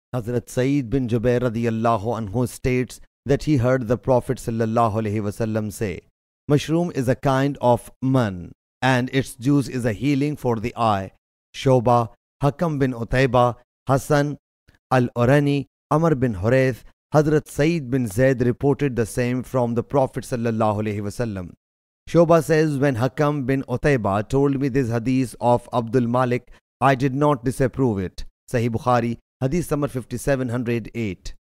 Hazrat Saeed bin Jubair radiyallahu anhu states that he heard the Prophet sallallahu alaihi wasallam say, mushroom is a kind of man and its juice is a healing for the eye. Shoba, Hakam bin Utayba, Hassan al-Urani, Amr bin Hurayth, Hazrat Saeed bin Zaid reported the same from the Prophet sallallahu alaihi wasallam. Shoba says, when Hakam bin Utayba told me this hadith of Abdul Malik, I did not disapprove it. Sahih Bukhari, Hadith number 5708.